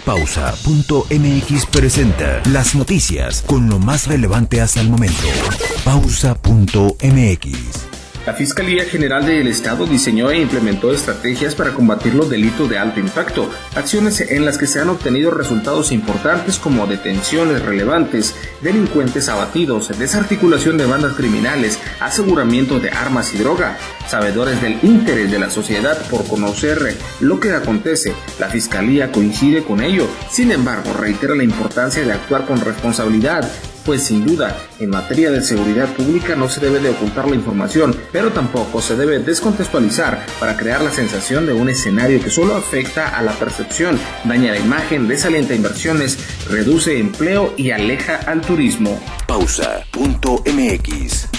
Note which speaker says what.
Speaker 1: Pausa.mx presenta las noticias con lo más relevante hasta el momento. Pausa.mx.
Speaker 2: La Fiscalía General del Estado diseñó e implementó estrategias para combatir los delitos de alto impacto, acciones en las que se han obtenido resultados importantes como detenciones relevantes, delincuentes abatidos, desarticulación de bandas criminales, aseguramiento de armas y droga. Sabedores del interés de la sociedad por conocer lo que acontece, la Fiscalía coincide con ello. Sin embargo, reitera la importancia de actuar con responsabilidad, pues sin duda, en materia de seguridad pública no se debe de ocultar la información, pero tampoco se debe descontextualizar para crear la sensación de un escenario que solo afecta a la percepción, daña la imagen, desalienta inversiones, reduce empleo y aleja al turismo.
Speaker 1: Pausa.mx.